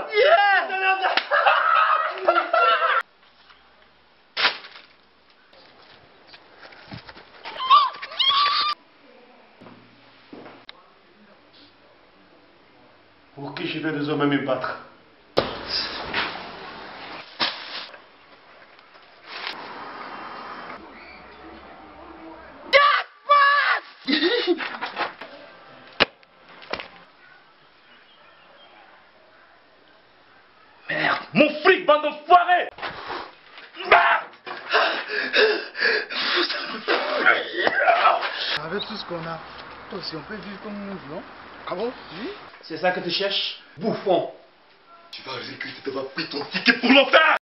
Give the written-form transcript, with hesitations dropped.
Pour qui je vais désormais me battre? Merde, mon fric, bande d'enfoirés! Avec tout ce qu'on a, aussi on peut vivre comme on veut, non? Ah bon? Oui. C'est ça que tu cherches, bouffon? Tu vas récupérer, tu vas pris ton ticket pour l'enfer!